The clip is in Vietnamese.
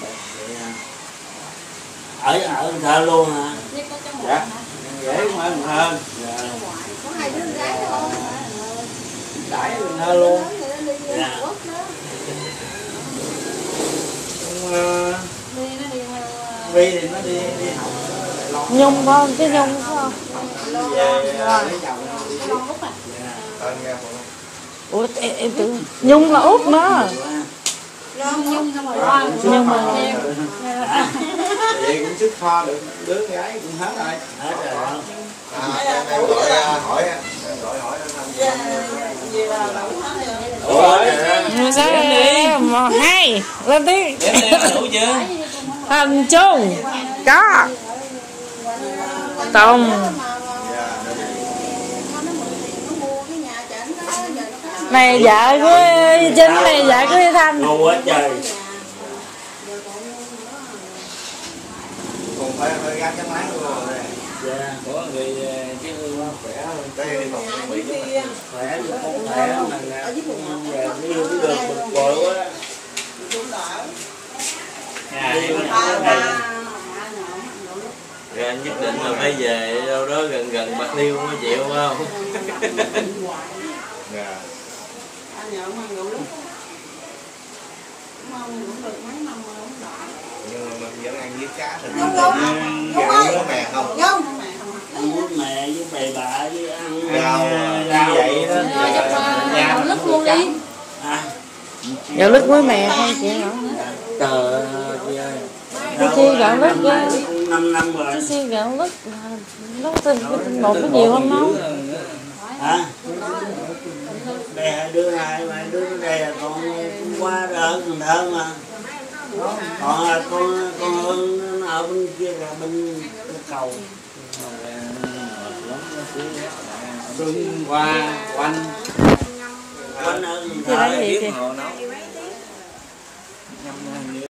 Ở thơ luôn hả? Dạ. Dễ mà hơn. Có hai đứa gái thôi. Đãi mình thơ luôn. Dạ. Vi thì nó đi học. Nhung phải không? Cái Nhung phải không? Về lấy chồng. Ủa em tưởng Nhung là út mà. Nhung xong rồi Nhưng mà Vậy cũng sức kho được đứa gái cũng hết rồi. Hết rồi. Em gọi hỏi người sao em hai lên tiếng. Đủ chưa? Thành Trung có Tùng này vợ của Trinh, này vợ của Thanh. Ngu quá trời. còn phải gắn cái máy luôn rồi. Dạ. Có người chứ khỏe hơn. Đây đi phòng bị Khỏe được không khỏe mà giờ đi được bực bội quá. Rồi anh nhất định là phải về đâu đó gần Bạc Liêu mới chịu phải không? Dạ. Nhưng mà mình vẫn ăn với cá thì có mè không? Ăn mè với bầy bạ với ăn Rau vậy đó. Nhà lứt luôn đi. Gạo lứt với mè thôi chị hả? Trời ơi. Cái chiên gạo lứt á. 5 năm rồi. Cái chiên gạo lứt nó tinh bột có nhiều không nấu? Hả? Đây hai đứa ở đây là con qua ở Cần Thơ mà. Còn là con Hương nó ở bên kia là bên cầu. Xuân qua quanh Quanh ở Cần Thì Thơ. đấy gì kìa.